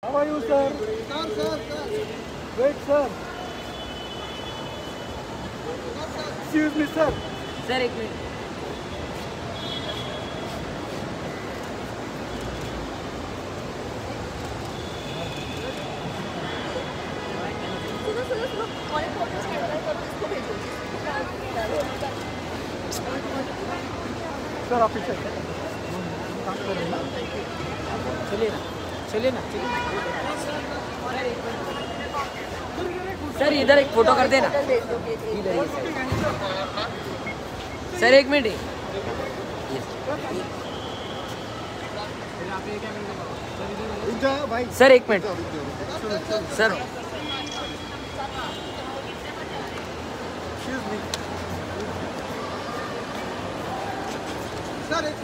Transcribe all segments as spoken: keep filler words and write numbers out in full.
How are you, sir? Sir, sir, sir. Wait, sir. Excuse me, sir. Sir, एक minute. सुनो सुनो सुनो और एक फोटो कैमरा करो इसको भेजो. सर आप पीछे काम कर रहे हैं ना? चलिए ना, चलिए ना, चलिए. सर इधर एक फोटो कर देना. इधर ये सर एक मिनट. भाई सर एक मिनट. सर सर एक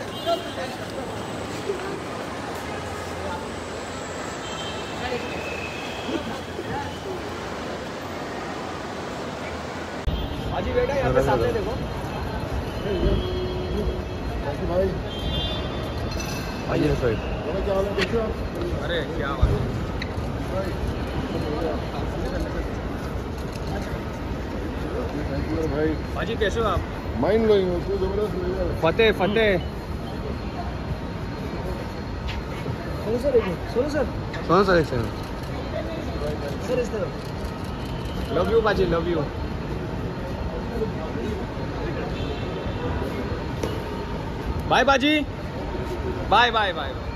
हाजी बेटा यहाँ पे सामने देखो. भाई आइए साइड. क्या हाल है? कैसे आप? अरे क्या बात है भाई. हाजी कैसे हो आप? माइंड ब्लोइंग हो तू जबरदस्त. फतेह फतेह. सोनू सर एक minute. Sonu sir. Sonu sir एक सेकंड. सर इस तरफ. लव यू बाजी लव यू. बाय बाजी. Bye bye bye.